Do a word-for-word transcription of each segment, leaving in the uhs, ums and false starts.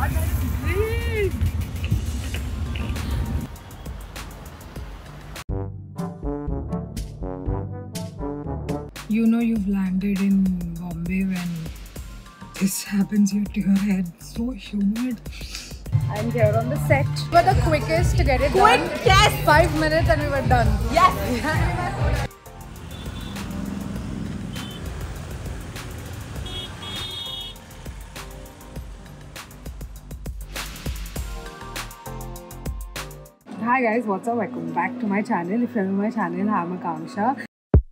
You know you've landed in Bombay when this happens here to your head. So humid. I'm here on the set. We were the quickest to get it Quick, done. yes! Five minutes and we were done. Yes! Hi guys, what's up? Welcome back to my channel. If you're new to my channel, I'm Akanksha.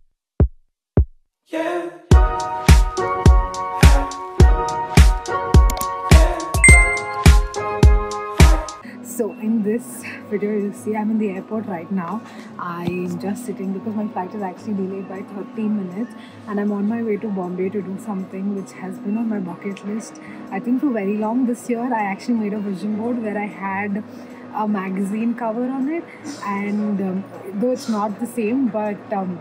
Yeah. So in this video you see I'm in the airport right now. I'm just sitting because my flight is actually delayed by thirty minutes and I'm on my way to Bombay to do something which has been on my bucket list I think for very long. This year I actually made a vision board where I had a magazine cover on it, and um, though it's not the same, but um,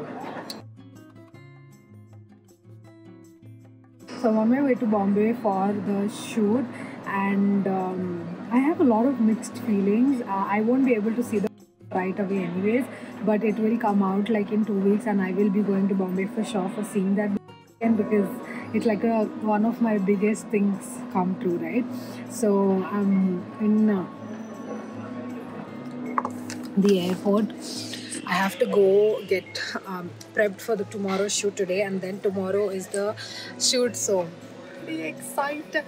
so I'm on my way to Bombay for the shoot, and um, I have a lot of mixed feelings. uh, I won't be able to see the right away anyways, but it will come out like in two weeks and I will be going to Bombay for sure for seeing that again, because it's like a one of my biggest things come true, right? So I'm in uh, the airport. I have to go get um, prepped for the tomorrow shoot today, and then tomorrow is the shoot, so pretty excited.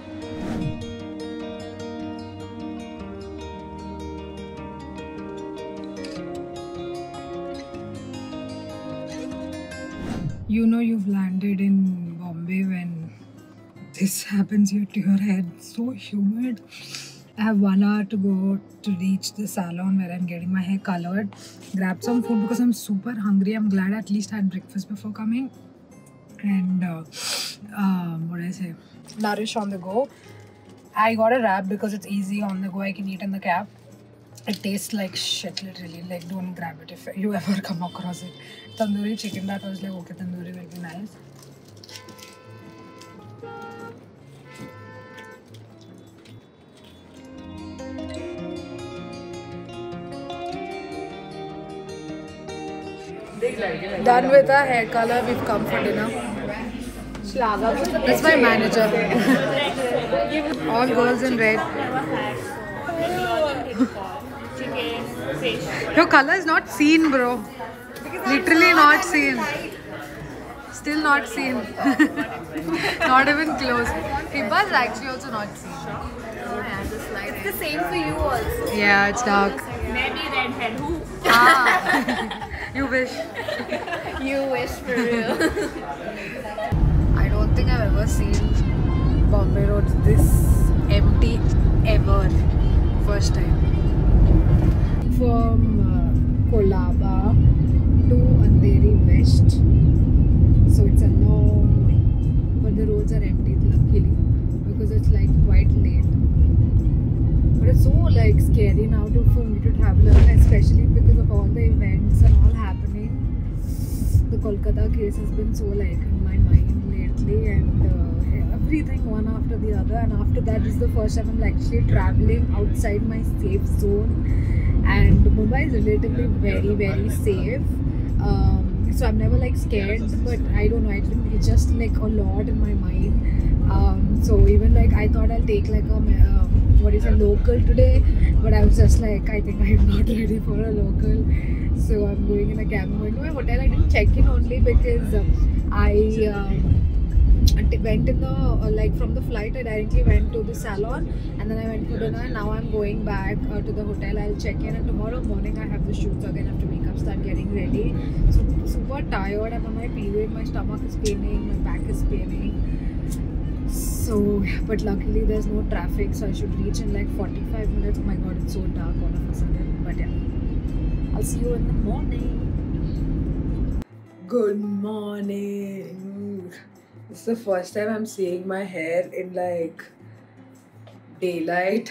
You know you've landed in Bombay when this happens here to your head. So humid. I have one hour to go to reach the salon where I'm getting my hair colored. Grab some food because I'm super hungry. I'm glad I at least had breakfast before coming. And uh, um, what did I say? Nourish on the go. I got a wrap because it's easy on the go. I can eat in the cab. It tastes like shit, literally. Like, don't grab it if you ever come across it. Tandoori chicken, that was like, okay, tandoori will be nice. Done with our hair color, we've come for dinner. That's my manager. All girls in red. Your color is not seen, bro. Literally not seen. Still not seen. Not even close. Hibba is actually also not seen. It's the same for you also. Yeah, it's dark. Maybe redhead. Who? Ah, you wish. You wish for real. I don't think I've ever seen Bombay roads this empty ever. First time. From uh, Kolaba to Andheri West. So it's a long way. But the roads are empty, luckily, because it's like quite late. But it's so like scary now to, for me to travel alone, especially because of all the events and all happening. The Kolkata case has been so like in my mind lately, and uh, everything one after the other. And after that, this is the first time I'm actually traveling outside my safe zone. And Mumbai is relatively very very safe. Um, so I'm never like scared, but I don't know. I think it's just like a lot in my mind. Um, so even like I thought I'll take like a uh, what is a local today, but I was just like, I think I'm not ready for a local. So I'm going in a cab. I'm going to my hotel. I didn't check in only because uh, I um, went in the uh, like from the flight. I directly went to the salon and then I went for dinner. Now I'm going back uh, to the hotel. I'll check in, and tomorrow morning I have the shoot, so again I have to wake up, start getting ready. So super tired. I'm on my period. My stomach is paining. My back is paining. So, but luckily there's no traffic, so I should reach in like forty-five minutes. Oh my god, it's so dark all of a sudden. But yeah, I'll see you in the morning. Good morning. This is the first time I'm seeing my hair in like daylight.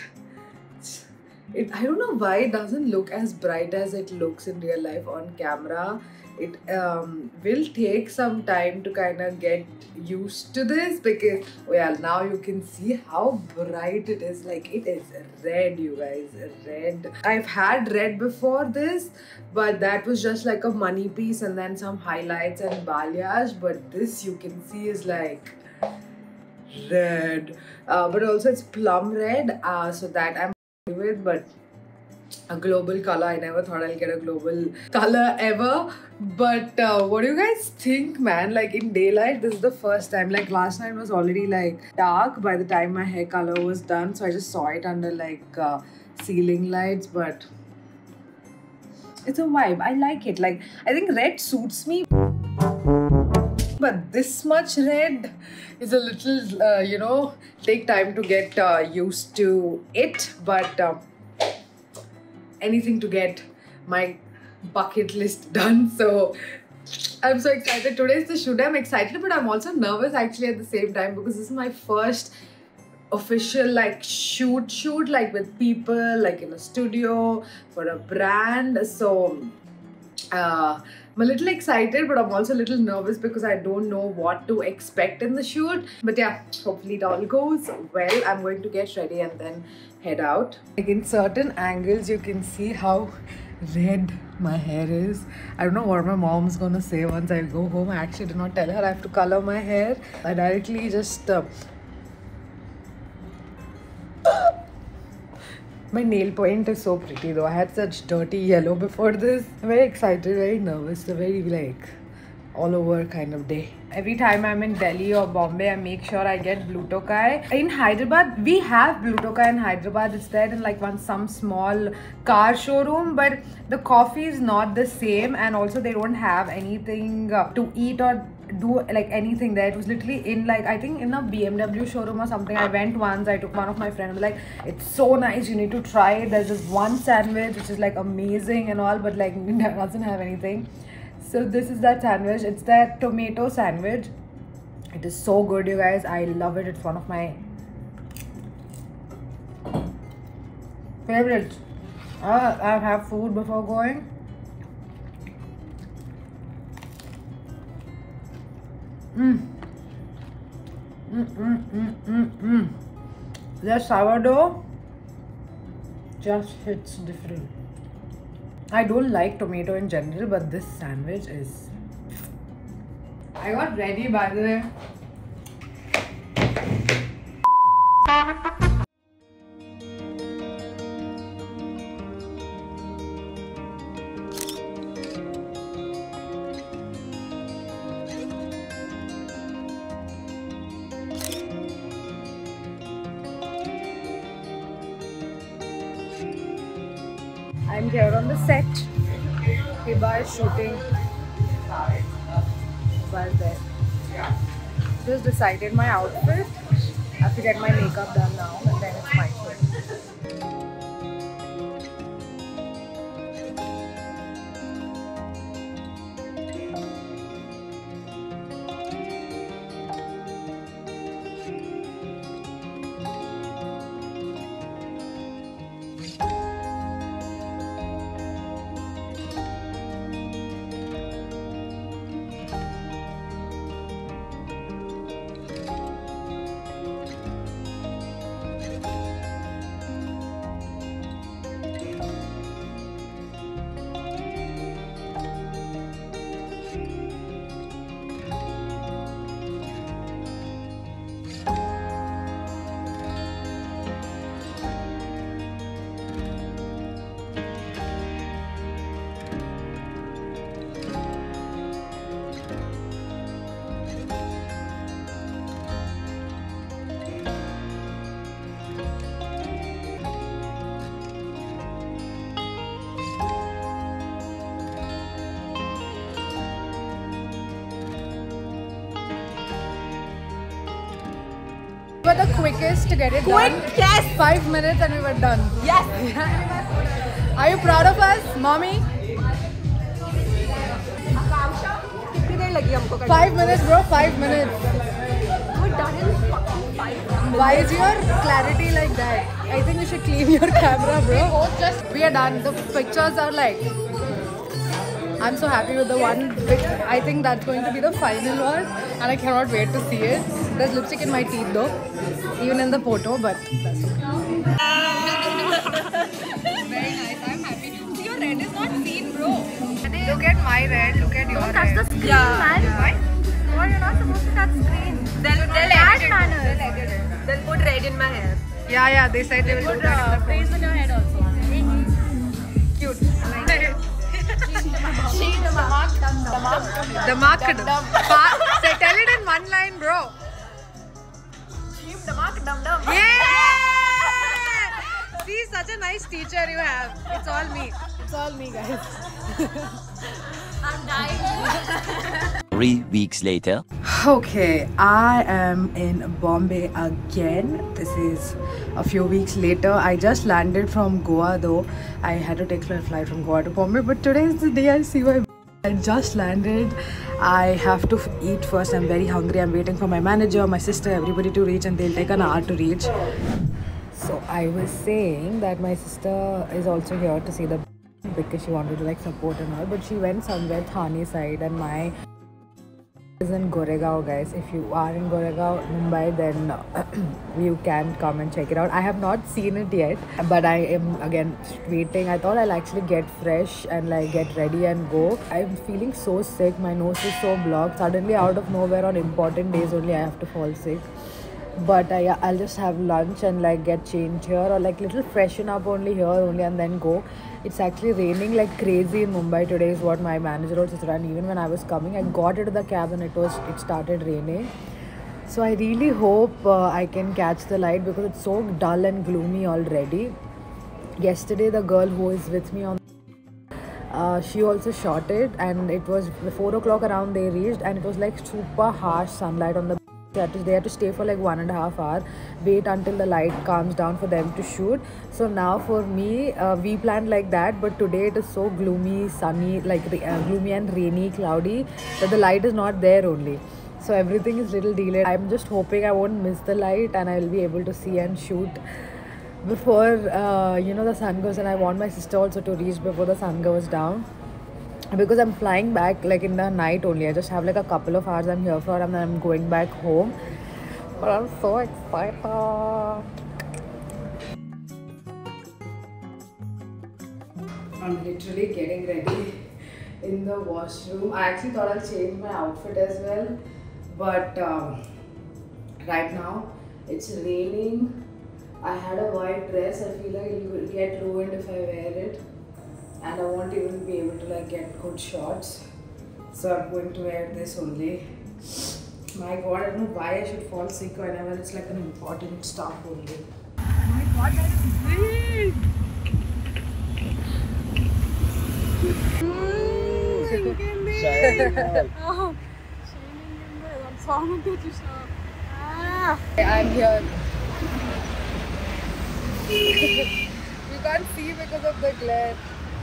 It, I don't know why it doesn't look as bright as it looks in real life on camera. it um, will take some time to kind of get used to this because, oh yeah, now you can see how bright it is. Like it is red, you guys, red. I've had red before this, but that was just like a money piece and then some highlights and balayage. But this you can see is like red, uh, but also it's plum red, uh, so that I'm happy with. But a global color, I never thought I'll get a global color ever. But uh, what do you guys think, man? Like in daylight, this is the first time. Like last night was already like dark by the time my hair color was done, so I just saw it under like uh, ceiling lights. But it's a vibe. I like it. Like I think red suits me. But this much red is a little, uh, you know, take time to get uh, used to it. But uh, anything to get my bucket list done. So I'm so excited. Today's the shoot. I'm excited, but I'm also nervous actually at the same time because this is my first official like shoot shoot like with people, like in a studio for a brand. So uh I'm a little excited, but I'm also a little nervous because I don't know what to expect in the shoot. But yeah, hopefully it all goes well. I'm going to get ready and then head out. Like in certain angles, you can see how red my hair is. I don't know what my mom's gonna say once I go home. I actually did not tell her I have to color my hair. I directly just... Uh, My nail point is so pretty though. I had such dirty yellow before this. I'm very excited, very nervous. It's a very like all over kind of day. Every time I'm in Delhi or Bombay, I make sure I get Blue Tokai. In Hyderabad, we have Blue Tokai in Hyderabad. It's there in like one some small car showroom, but the coffee is not the same, and also they don't have anything uh, to eat or do like anything there. It was literally in like I think in a B M W showroom or something. I went once. I took one of my friends. I was like, it's so nice. You need to try it. There's this one sandwich which is like amazing and all, but like it doesn't have anything. So this is that sandwich. It's that tomato sandwich. It is so good, you guys. I love it. It's one of my favorites. Uh, I'll have food before going. Mm. Mm, mm, mm, mm, mm. The sourdough just hits different. I don't like tomato in general, but this sandwich is... I got ready, by the way. I'm here on the set. Hiba is shooting. Well there. Just decided my outfit. I have to get my makeup done now and then it's my shoot. We were the quickest to get it Quick, done. yes! Five minutes and we were done. Yes! Are you proud of us, mommy? Five minutes, bro. Five minutes. We're done in fucking five minutes. Why is your clarity like that? I think you should clean your camera, bro. We are done. The pictures are like I'm so happy with the one. Big, I think that's going to be the final one, and I cannot wait to see it. There's lipstick in my teeth though, even in the photo, but that's okay. Very nice. I'm happy. See, your red is not seen, bro. Look at my red. Look at your Don't red. touch the screen, man. Why? What? You're not supposed to touch screen. They'll, they'll edit it. They'll edit it. They'll put red in my hair. Yeah, yeah. They said they will Put do that in uh, the face on your head also. Cute. Damak. The market. Say, tell it in one line, bro. Damak. Dum dum. Yeah! See, such a nice teacher you have. It's all me. It's all me, guys. I'm dying. Three weeks later. Okay, I am in Bombay again. This is a few weeks later. I just landed from Goa though. I had to take a flight from Goa to Bombay, but today is the day I see my. I just landed. I have to eat first. I'm very hungry. I'm waiting for my manager, my sister, everybody to reach, and they'll take an hour to reach. So I was saying that my sister is also here to see the because she wanted to like support and all, but she went somewhere Thane side, and my is in Goregaon, guys. If you are in Goregaon, Mumbai, then you can come and check it out. I have not seen it yet, but I am again waiting. I thought I'll actually get fresh and like get ready and go. I'm feeling so sick. My nose is so blocked. Suddenly, out of nowhere, on important days only, I have to fall sick. But I, I'll just have lunch and like get changed here, or like little freshen up only here only, and then go. It's actually raining like crazy in Mumbai today is what my manager also said. And even when I was coming, I got into the cab and it was it started raining. So I really hope uh, I can catch the light because it's so dull and gloomy already. Yesterday the girl who is with me on uh, she also shot it, and it was four o'clock around they reached, and it was like super harsh sunlight on the. They had, to, they had to stay for like one and a half hour, wait until the light calms down for them to shoot. So now for me, uh, we planned like that, but today it is so gloomy, sunny, like uh, gloomy and rainy, cloudy, that the light is not there only. So everything is little delayed. I'm just hoping I won't miss the light and I'll be able to see and shoot before uh, you know the sun goes. And I want my sister also to reach before the sun goes down, because I'm flying back like in the night only. I just have like a couple of hours I'm here for, and then I'm going back home. But I'm so excited. I'm literally getting ready in the washroom. I actually thought I'll change my outfit as well, but um, right now it's raining. I had a white dress. I feel like it will get ruined if I wear it, and I won't even be able to like get good shots. So I'm going to wear this only. My god, I don't know why I should fall sick whenever it's like an important stuff only. Oh my god, that is big! I'm here. You can't see because of the glare.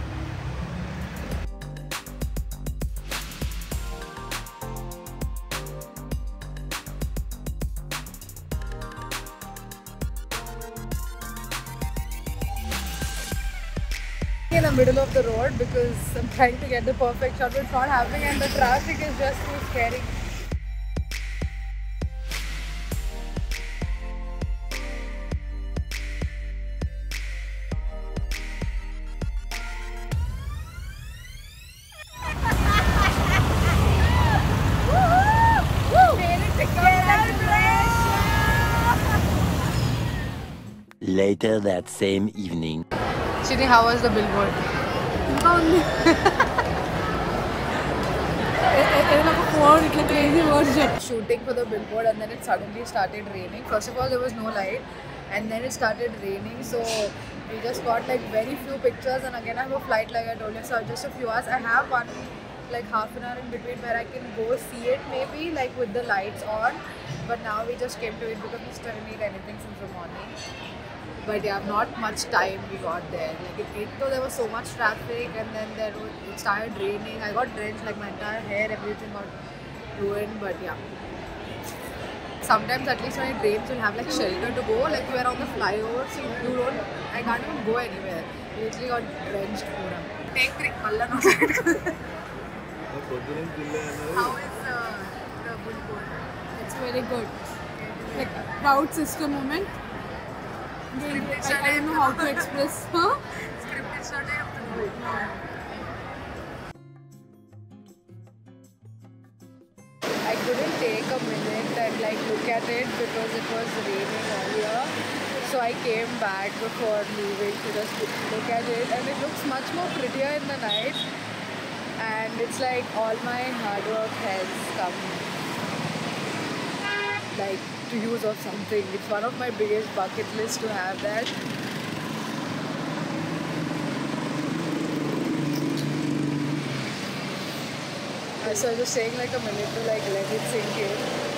In the middle of the road because I'm trying to get the perfect shot, but it's not happening, and the traffic is just too scary. Later that same evening. Chini, how was the billboard? Shooting for the billboard, and then it suddenly started raining. First of all, there was no light, and then it started raining. So we just got like very few pictures, and again I have a flight like I told you. So just a few hours. I have one like half an hour in between where I can go see it maybe like with the lights on. But now we just came to it because we didn't need anything since the morning. But yeah, not much time we got there. Like it, it though there was so much traffic, and then there was, it started raining. I got drenched, like my entire hair, everything got ruined. But yeah, sometimes at least when it rains, you'll have like shelter to go. Like we were on the flyover, so you don't. I can't even go anywhere. We literally got drenched. Pura. Take three. How is uh, the Bulbul? It's very good. Like proud sister moment. I, I don't know how to express. Huh? Script is not I have to do it. I couldn't take a minute and like look at it because it was raining earlier. So I came back before leaving to just look at it, and it looks much more prettier in the night. And it's like all my hard work has come like to use of something. It's one of my biggest bucket lists to have that. So I was just saying like a minute to like let it sink in.